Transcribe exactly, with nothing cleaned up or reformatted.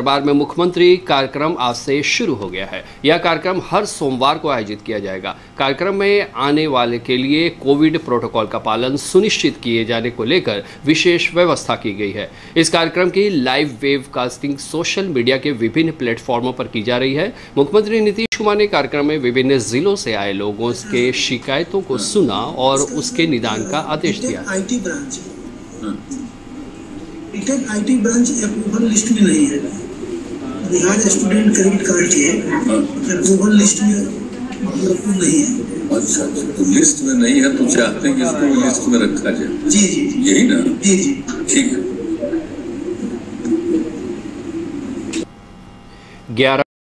दरबार में मुख्यमंत्री कार्यक्रम आज से शुरू हो गया है। यह कार्यक्रम हर सोमवार को आयोजित किया जाएगा। कार्यक्रम में आने वाले के लिए कोविड प्रोटोकॉल का पालन सुनिश्चित किए जाने को लेकर विशेष व्यवस्था की गई है। इस कार्यक्रम की लाइव वेबकास्टिंग सोशल मीडिया के विभिन्न प्लेटफॉर्मों पर की जा रही है। मुख्यमंत्री नीतीश कुमार ने कार्यक्रम में विभिन्न जिलों से आए लोगों के शिकायतों को सुना और उसके निदान का आदेश दिया। IT branch IT branch approval list में नहीं है। बिहार स्टूडेंट क्रेडिट कार्ड की अप्रूवल लिस्ट में मतलब नहीं है। अच्छा, तो लिस्ट में नहीं है तो चाहते हैं कि इसको लिस्ट में रखा जाए। जी जी यही ना? जी जी ठीक है। ग्यारह